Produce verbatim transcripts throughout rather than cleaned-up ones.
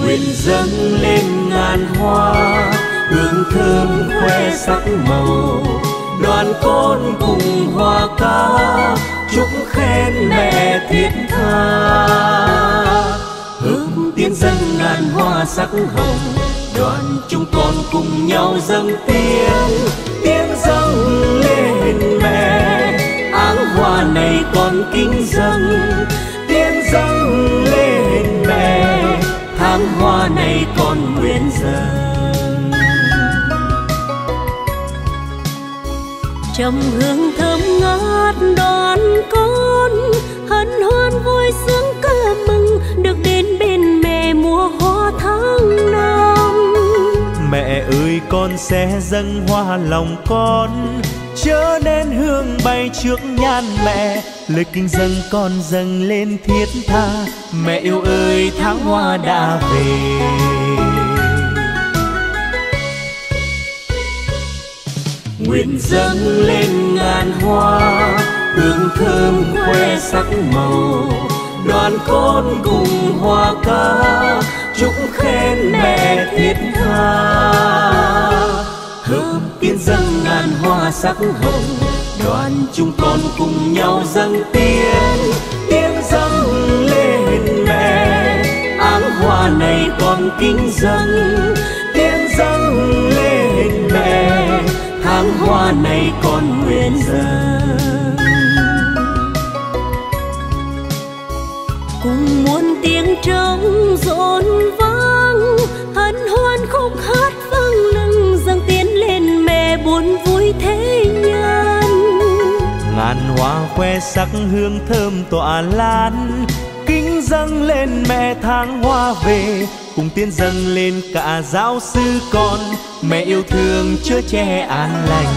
nguyện dâng lên ngàn hoa, hương thơm khoe sắc màu. Đoàn con cùng hoa ca, chúc khen mẹ thiết tha. Hướng tiến dâng ngàn hoa sắc hồng, đoàn chúng con cùng nhau dâng tiếng. Tiếng dâng lên mẹ, áng hoa này con kính dâng. Tiếng dâng lên mẹ, tháng hoa này con nguyện dâng. Trầm hương thơm ngát đoàn con, hân hoan vui sướng ca mừng, được đến bên mẹ mùa hoa tháng năm. Mẹ ơi con sẽ dâng hoa lòng con, chớ nên hương bay trước nhan mẹ. Lời kinh dâng con dâng lên thiết tha, mẹ yêu ơi tháng hoa đã về. Nguyện dâng lên ngàn hoa, hương thơm khoe sắc màu. Đoàn con cùng hoa ca, chúc khen mẹ thiết tha. Hợp tiếng dâng ngàn hoa sắc hồng, đoàn chúng con cùng nhau dâng tiếng. Tiếng dâng lên mẹ, áng hoa này con kính dâng. Tiếng dâng lên mẹ, tháng hoa này con nguyện dâng. Cùng muôn tiếng trống rộn vang, hân hoan khúc hát vang lừng, dâng tiến lên mẹ buồn vui thế nhân. Ngàn hoa khoe sắc hương thơm tỏa lan, kính dâng lên mẹ tháng hoa về. Cùng tiên dâng lên cả giáo sư con, mẹ yêu thương chứa che an lành.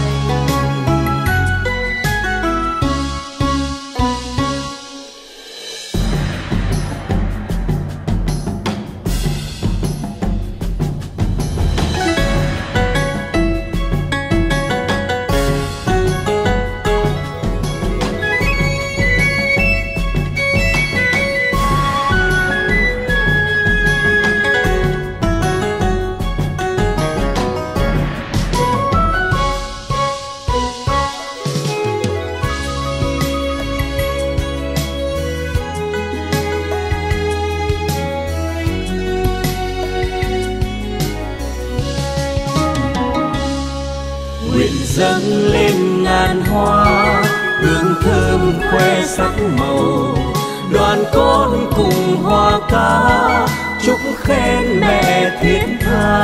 Dâng lên ngàn hoa, hương thơm khoe sắc màu. Đoàn con cùng hoa ca, chúc khen mẹ thiết tha.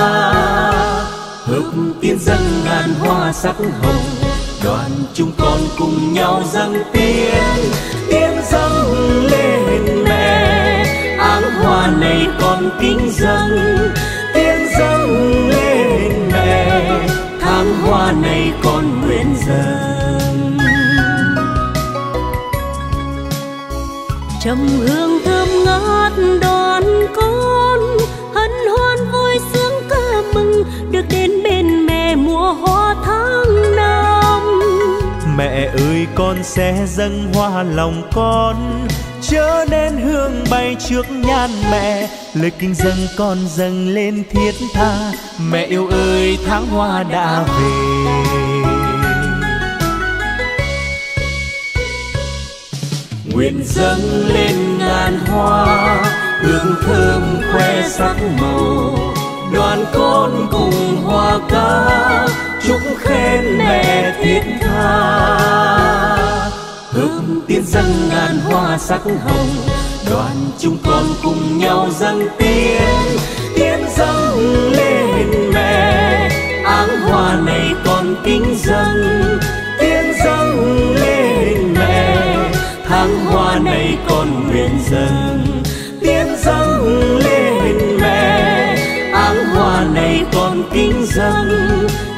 Hợp tiếng dâng ngàn hoa sắc hồng, đoàn chúng con cùng nhau dâng tiếng. Tiếng dâng lên mẹ, áng hoa này con kính dâng. Tiếng dâng lên mẹ, tháng hoa này con nguyện dâng. Trầm hương thơm ngát đoàn con, hân hoan vui sướng ca mừng, được đến bên mẹ mùa hoa tháng năm. Mẹ ơi con sẽ dâng hoa lòng con, chớ nên hương bay trước nhan mẹ. Lời kinh dâng con dâng lên thiết tha, mẹ yêu ơi tháng hoa đã về. Nguyện dâng lên ngàn hoa, hương thơm khoe sắc màu. Đoàn con cùng hoa ca, chúc khen mẹ thiết tha. Hợp tiếng dâng ngàn hoa sắc hồng, đoàn chúng con cùng nhau dâng tiếng. Tiếng dâng lên mẹ, áng hoa này con kính dâng. Tiếng dâng lên mẹ, tháng hoa này con nguyện dâng. Tiếng dâng lên mẹ, áng hoa này con kính dâng.